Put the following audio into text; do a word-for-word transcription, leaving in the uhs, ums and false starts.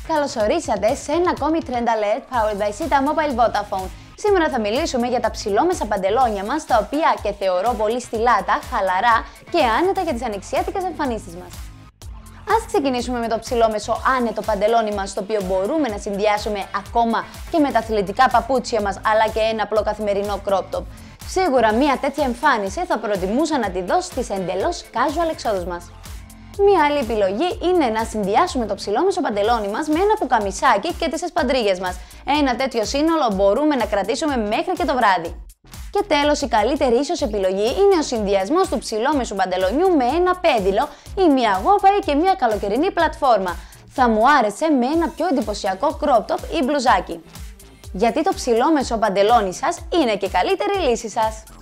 Καλώς ορίσατε σε ένα ακόμη Trend Alert powered by Sita Mobile Vodafone. Σήμερα θα μιλήσουμε για τα ψηλόμεσα παντελόνια μας, τα οποία και θεωρώ πολύ στιλάτα, χαλαρά και άνετα για τις ανοιξιάτικες εμφανίσεις μας. Ας ξεκινήσουμε με το ψηλόμεσο άνετο παντελόνι μας, το οποίο μπορούμε να συνδυάσουμε ακόμα και με τα αθλητικά παπούτσια μας, αλλά και ένα απλό καθημερινό crop top. Σίγουρα μια τέτοια εμφάνιση θα προτιμούσα να τη δω στις εντελώς casual εξόδους μας. Μία άλλη επιλογή είναι να συνδυάσουμε το ψηλόμεσο παντελόνι μας με ένα πουκαμισάκι και τις εσπαντρίγες μας. Ένα τέτοιο σύνολο μπορούμε να κρατήσουμε μέχρι και το βράδυ. Και τέλος, η καλύτερη ίσως επιλογή είναι ο συνδυασμός του ψηλόμεσου παντελονιού με ένα πέδιλο ή μια γόβαρη και μια καλοκαιρινή πλατφόρμα. Θα μου άρεσε με ένα πιο εντυπωσιακό crop top ή μπλουζάκι. Γιατί το ψηλόμεσο παντελόνι σας είναι και η καλύτερη λύση σας.